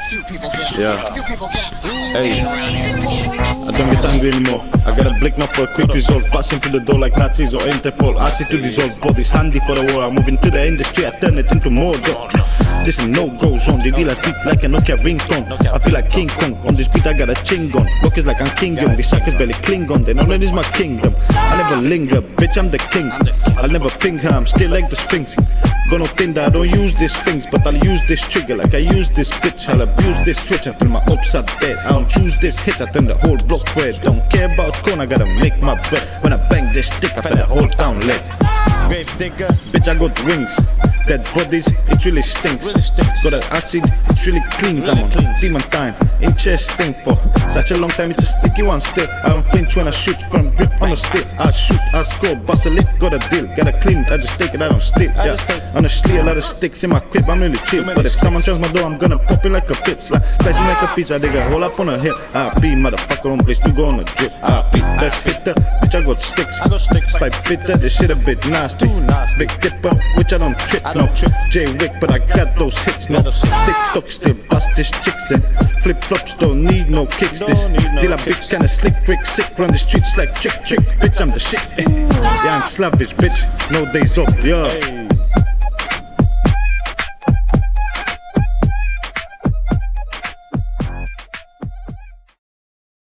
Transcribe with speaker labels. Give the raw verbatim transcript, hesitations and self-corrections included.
Speaker 1: Yeah. Hey, I don't get angry anymore. I got a blick now for a quick resolve. Passing through the door like Nazis or Interpol. I see to dissolve bodies, handy for the war. I'm moving to the industry, I turn it into Mordor. This is no-go zone, the Dilla speak like a Nokia ringtone. I feel like King Kong, on this beat I got a ching on. Rockers like I'm King Young, these suckers barely cling on. They know that is my kingdom, I never linger, bitch I'm the king. I'll never ping her, I'm still like the sfinx. Got no tinder, I don't use this things, but I'll use this trigger like I use this bitch. I'll abuse this switch until my opps are dead. I don't choose this hit, I turn the whole block red. Don't care about corn, I gotta make my bed. When I bang this stick, I find the whole town lit. Grave digger, bitch I got wings. Dead bodies, it really stinks. Got that acid, it really cleans. I'm on demon time, in chest stink for such a long time, it's a sticky one still. I don't flinch when I shoot from grip on a stick. I shoot, I score, bust a lick, got a deal. Gotta clean it, I just take it, I don't steal. Yeah, honestly a lot of sticks in my crib, I'm really chill. But if someone tries my door, I'm gonna pop it like a pit. Slice him like a pizza, dig a hole up on a hip. I be motherfucker on place to go on a drip. I be best hitter, bitch I got sticks. Pipe fitter, this shit a bit nasty. Big dipper, which I don't trip. No, J-Wick, but I got those hits. No, TikTok still bust this chicks in. Flip flops don't need no kicks. This Dilla big kinda slick, quick, sick. Run the streets like trick, trick. Bitch, I'm the shit. Eh. Young Slavici, bitch. No days off, yeah.